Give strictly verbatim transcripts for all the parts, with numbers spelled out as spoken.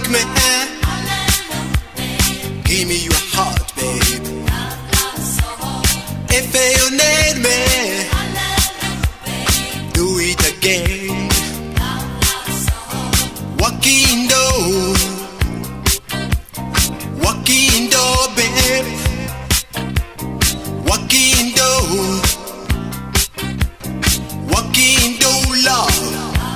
like me, give me your heart, babe. If you need me, do it again. Walking door, walking door, babe. Walking door, walking door, love.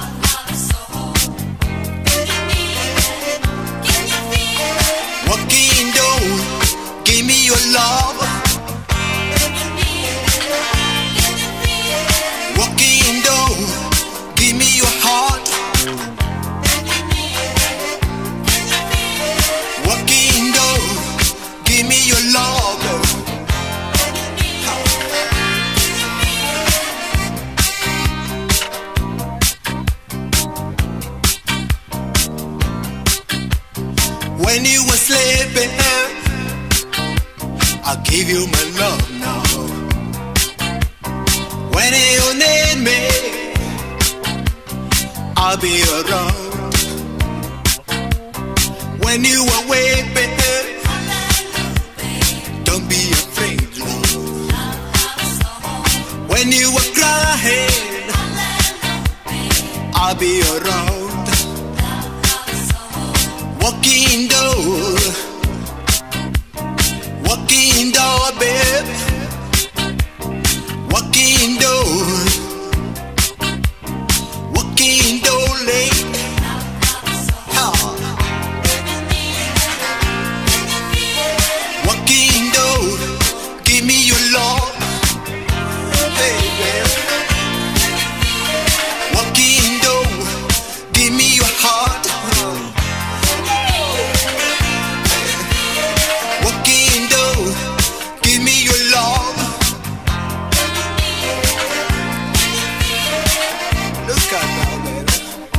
Walking door, give me your love. Walking door, give me your heart. Walking door, give me your love. When you were sleeping, I'll give you my love now. When you need me, I'll be around. When you are weeping, don't be afraid, love. When you are crying, I'll be around. Walking door, walking door, babe. Walking door, walking door, late. Walking door, give me your love, baby. Walking door, give me your heart. Walking door, give me your love. Look at that, baby.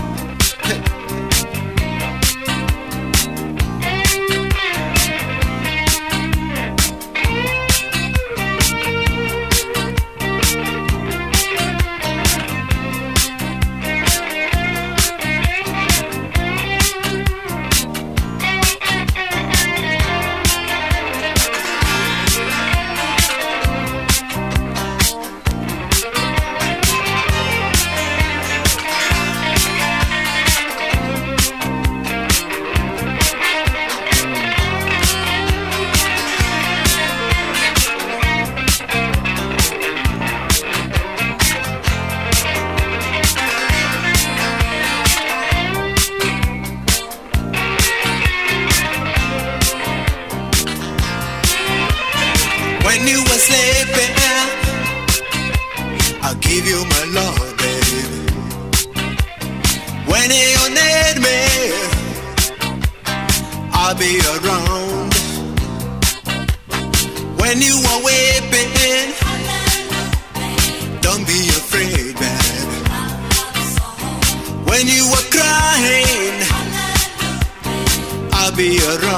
When you were sleeping, I'll give you my love, baby. When you need me, I'll be around. When you are weeping, don't be afraid, baby. When you are crying, I'll be around.